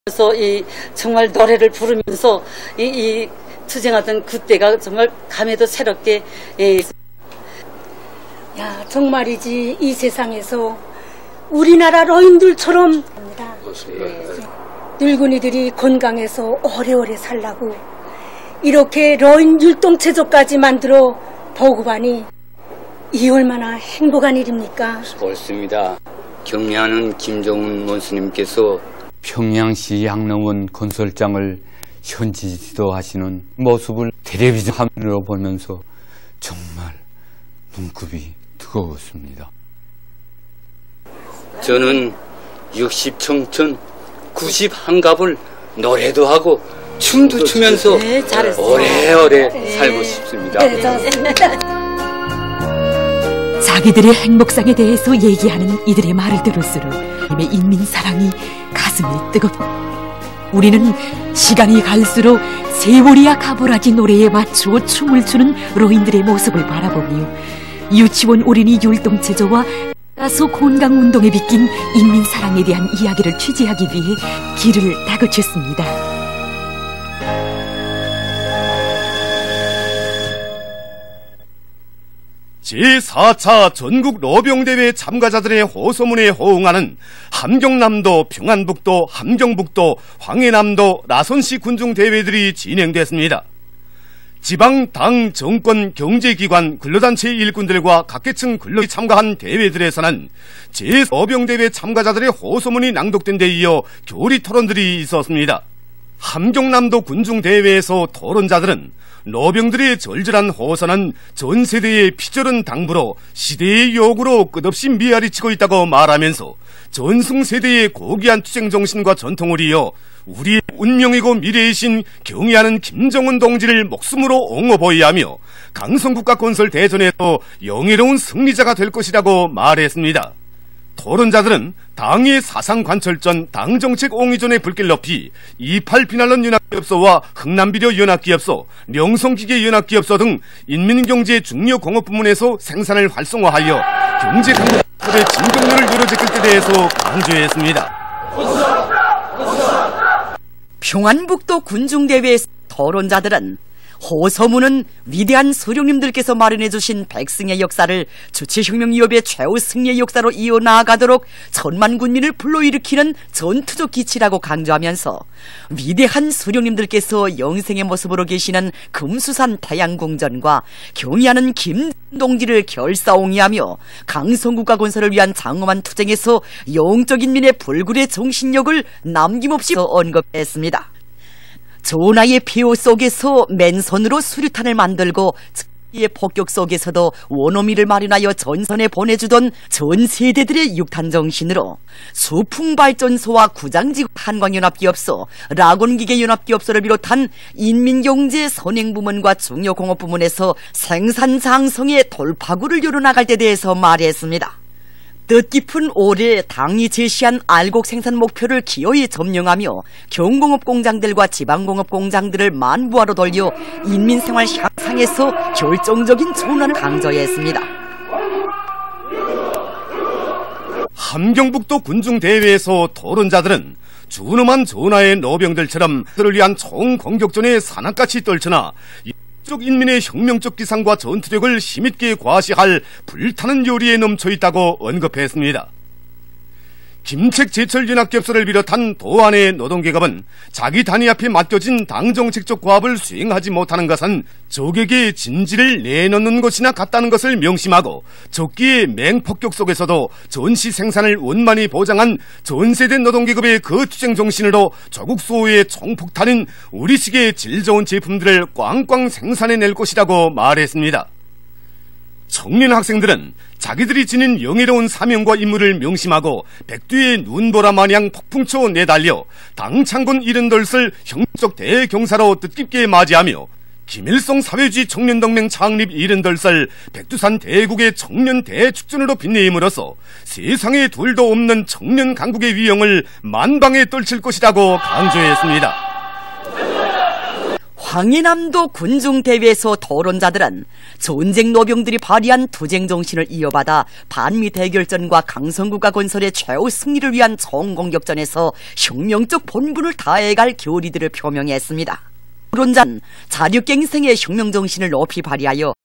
그래서 정말 노래를 부르면서 이 투쟁하던 그때가 정말 감회도 새롭게 야 정말이지 이 세상에서 우리나라 노인들처럼 늙은이들이 건강해서 오래오래 살라고 이렇게 노인 율동체조까지 만들어 보고하니 이 얼마나 행복한 일입니까? 옳습니다. 경례하는 김정은 원수님께서 평양시 양릉원 건설장을 현지 지도하시는 모습을 텔레비전으로 보면서 정말 눈곱이 뜨거웠습니다. 저는 60 청춘 90 한갑을 노래도 하고 춤도 추면서 오래오래 살고 싶습니다. 자기들의 행복상에 대해서 얘기하는 이들의 말을 들을수록 인민사랑이 가슴이 뜨겁고 우리는 시간이 갈수록 세월이야 가보라지 노래에 맞추어 춤을 추는 노인들의 모습을 바라보며 유치원 어린이 율동체조와 가수 건강운동에 빗긴 인민사랑에 대한 이야기를 취재하기 위해 길을 다그쳤습니다. 제4차 전국 노병대회 참가자들의 호소문에 호응하는 함경남도, 평안북도, 함경북도, 황해남도, 나선시 군중대회들이 진행됐습니다. 지방, 당, 정권, 경제기관, 근로단체 일꾼들과 각계층 근로인이 참가한 대회들에서는 제5병대회 참가자들의 호소문이 낭독된 데 이어 교리 토론들이 있었습니다. 함경남도 군중대회에서 토론자들은 노병들의 절절한 호소는 전 세대의 피절은 당부로 시대의 요구로 끝없이 메아리치고 있다고 말하면서 전승세대의 고귀한 투쟁정신과 전통을 이어 우리의 운명이고 미래이신 경의하는 김정은 동지를 목숨으로 옹호보여야 하며 강성국가 건설 대전에서 영예로운 승리자가 될 것이라고 말했습니다. 토론자들은 당의 사상관철전 당정책 옹이전의 불길 높이 28비난론 연합기업소와 흥남비료 연합기업소, 명성기계연합기업소 등 인민경제 중요 공업 부문에서 생산을 활성화하여 경제 강국의 진격로를 이뤄제길 때 대해서 강조했습니다. 평안북도 군중대회에서 토론자들은 호소문은 위대한 소령님들께서 마련해주신 백승의 역사를 주체혁명위협의 최후 승리의 역사로 이어나가도록 천만 군민을 불러일으키는 전투적 기치라고 강조하면서 위대한 소령님들께서 영생의 모습으로 계시는 금수산 태양궁전과 경의하는 김동지를 결사옹이하며 강성국가 건설을 위한 장엄한 투쟁에서 영적인 민의 불굴의 정신력을 남김없이 언급했습니다. 조나의 피호 속에서 맨손으로 수류탄을 만들고 의 폭격 속에서도 원어미를 마련하여 전선에 보내주던 전 세대들의 육탄 정신으로 수풍발전소와 구장지구 한광연합기업소, 라곤기계연합기업소를 비롯한 인민경제 선행부문과 중요공업부문에서 생산장성의 돌파구를 열어나갈 때 대해서 말했습니다. 뜻깊은 올해 당이 제시한 알곡 생산 목표를 기어이 점령하며 경공업 공장들과 지방공업 공장들을 만부하로 돌려 인민생활 향상에서 결정적인 전환을 강조했습니다. 함경북도 군중대회에서 토론자들은 준엄한 전하의 노병들처럼 그들을 위한 총공격전에 산악같이 떨쳐나 쪽 인민의 혁명적 기상과 전투력을 힘있게 과시할 불타는 요리에 넘쳐있다고 언급했습니다. 김책제철연합기업소를 비롯한 도안의 노동계급은 자기 단위 앞에 맡겨진 당정책적 과업을 수행하지 못하는 것은 적에게 진지를 내놓는 것이나 같다는 것을 명심하고 적기의 맹폭격 속에서도 전시 생산을 원만히 보장한 전세대 노동계급의 그 투쟁 정신으로 조국 수호의 총폭탄인 우리식의 질 좋은 제품들을 꽝꽝 생산해낼 것이라고 말했습니다. 청년 학생들은 자기들이 지닌 영예로운 사명과 임무를 명심하고 백두의 눈보라 마냥 폭풍쳐 내달려 당창군 이른돌설 형적 대경사로 뜻깊게 맞이하며 김일성 사회주의 청년동맹 창립 이른돌설 백두산 대국의 청년 대축전으로 빛내임으로써 세상에 둘도 없는 청년 강국의 위용을 만방에 떨칠 것이라고 강조했습니다. 황해남도 군중대회에서 토론자들은 전쟁 노병들이 발휘한 투쟁 정신을 이어받아 반미 대결전과 강성구가 건설의 최후 승리를 위한 총공격전에서 혁명적 본분을 다해갈 교리들을 표명했습니다. 토론자는 자력갱생의 혁명 정신을 높이 발휘하여